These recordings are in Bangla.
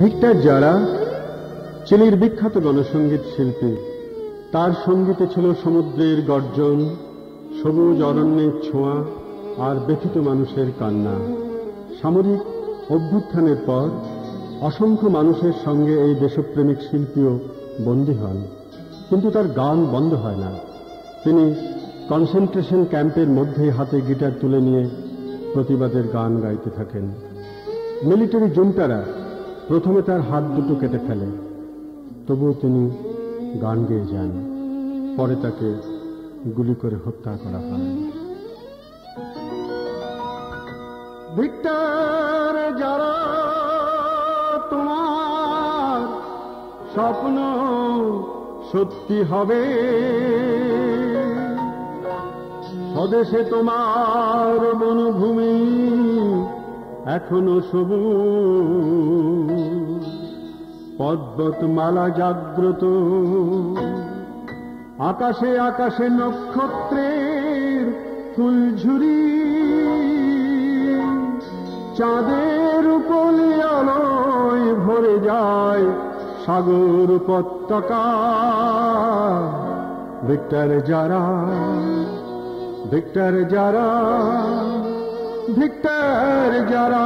ভিক্টর জারা চিলির বিখ্যাত গণসঙ্গীত শিল্পী। তার সঙ্গীতে ছিল সমুদ্রের গর্জন, সবুজ অরণ্যের ছোঁয়া আর ব্যথিত মানুষের কান্না। সামরিক অভ্যুত্থানের পর অসংখ্য মানুষের সঙ্গে এই দেশপ্রেমিক শিল্পীও বন্দী হন, কিন্তু তার গান বন্ধ হয় না। তিনি কনসেন্ট্রেশন ক্যাম্পের মধ্যে হাতে গিটার তুলে নিয়ে প্রতিবাদের গান গাইতে থাকেন। মিলিটারি জুন্টারা প্রথমে তার হাত দুটো কেটে ফেলে, তবুও তিনি গান গেয়ে যান। পরে তাকে গুলি করে হত্যা করা হয়। ভিক্টর জারা, তোমার স্বপ্ন সত্যি হবে, স্বদেশে তোমার বনভূমি এখনো সবুজ, পর্বতমালা জাগ্রত, আকাশে আকাশে নক্ষত্রের ফুলঝুরি, চাঁদের উপলে আলোয় ভরে যায় সাগর উপত্যকা। Victor Jara, Victor Jara, Victor Jara.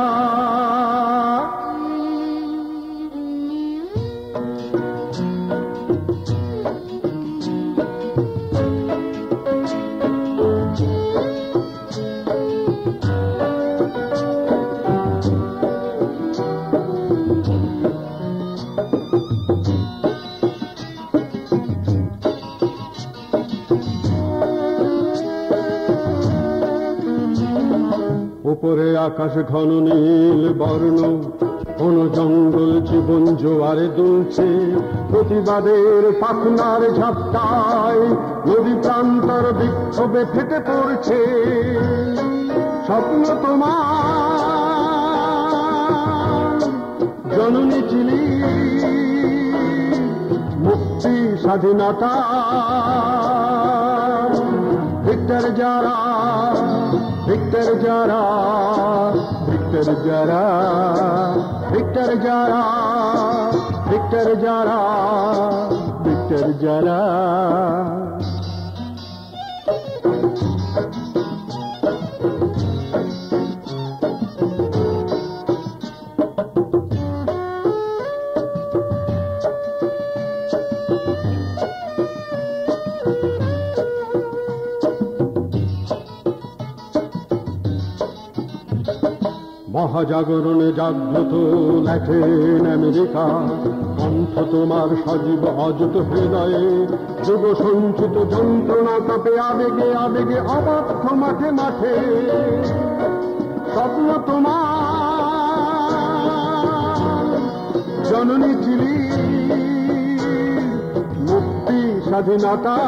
উপরে আকাশ ঘন নীল বর্ণ, কোন জঙ্গল জীবন জোয়ারে দুলছে, প্রতিবাদের পাখনার ঝাপটায় নদী প্রান্তর বিক্ষোভে ফেটে পড়ছে। স্বপ্ন তোমার জননী চিলি, মুক্তি স্বাধীনতা। Victor Jara, Victor Jara, Victor Jara, Victor Jara, Victor Jara, Victor Jara. মহাজাগরণে জাগ্রত ল্যাটিন আমেরিকা, কণ্ঠ তোমার সজীব অযুত হৃদয়ে, যুগ সঞ্চিত যন্ত্রণা তাপে আবেগে আবেগে অবাধ্য মাঠে মাঠে। স্বপ্ন তোমার জননী চিলি, মুক্তি স্বাধীনতা।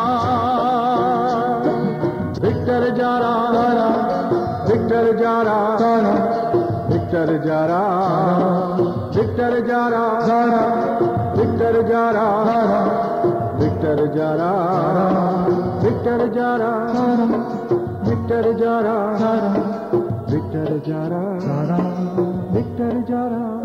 Victor Jara, Victor Jara, Victor Jara, Victor Jara, Victor Jara, Victor Jara, Victor Jara, Victor Jara, Victor Jara, Victor জারা।